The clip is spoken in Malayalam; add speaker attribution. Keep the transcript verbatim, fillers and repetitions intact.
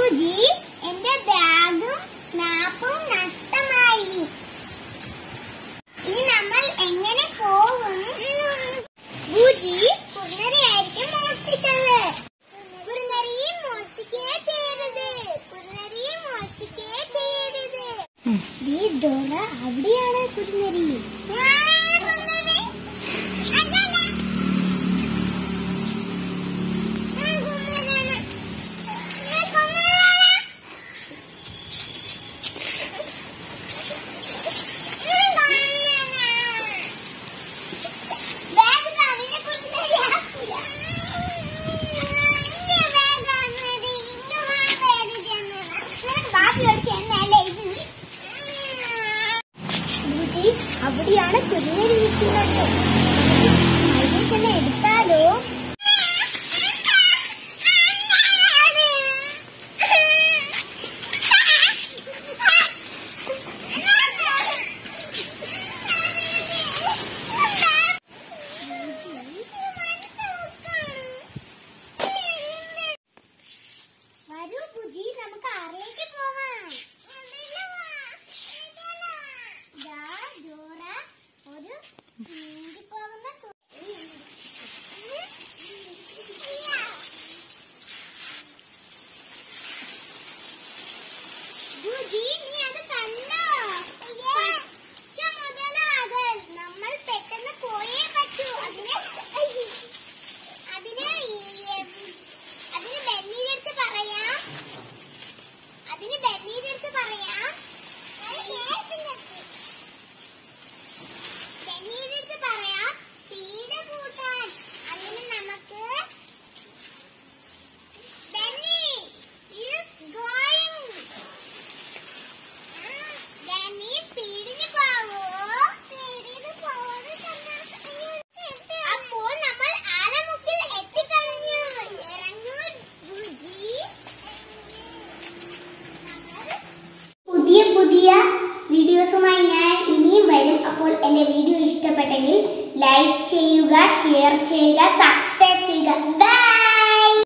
Speaker 1: ബുജി, എന്റെ ബാഗും മാപ്പും നഷ്ടമായി. ഇനി നമ്മൾ എങ്ങനെ പോകും? ബുജി, കുറുനരിയായിരിക്കും മോഷ്ടിച്ചത്. കുറുനരിയെ മോഷ്ടിക്കേ ചെയ്യരുത്. കുറുനരിയെ മോഷ്ടിക്കേ ചെയ്യരുത്. ഡോറ, അവിടെയാണ് കുറുനരി. അവിടെയാണ് കുറുനരി നിൽക്കുന്നത്. അതിനെ ചെന്ന് എടുത്താലോ? വരൂ ബുജി, നമുക്ക് ആറിലേക്ക് പോവാം. ഡോറ ഒരു നീന്തിപ്പോകുന്ന ബുജി, നീ അത് കണ്ടോ? പച്ച മുതലാകൽ. നമ്മൾ പെട്ടെന്ന് പോയേ പറ്റൂ. അതിന് അതിന് അതിന് ബെന്നീരെടുത്ത് പറയാം. അതിന് ബെന്നീരെടുത്ത് പറയാം. ബെന്നീരെടുത്ത് പറയാം സ്പീഡ് കൂട്ടാൻ. അതിന് നമുക്ക് ബെന്നി ഈസ് ഗോയിങ്. ബെന്നി സ്പീഡിന് പോവോ? സ്പീഡിന് പോവാതെ അപ്പോൾ നമ്മൾ ആലമുക്കിൽ എത്തിക്കഴിഞ്ഞു. ഇറങ്ങൂ ബുജി. പുതിയ പുതിയ വീഡിയോസുമായി ഞാൻ ഇനിയും വരും. അപ്പോൾ എന്റെ വീഡിയോ ഇഷ്ടപ്പെട്ടെങ്കിൽ ലൈക്ക് ചെയ്യുക, ഷെയർ ചെയ്യുക, സബ്സ്ക്രൈബ് ചെയ്യുക. ബൈ.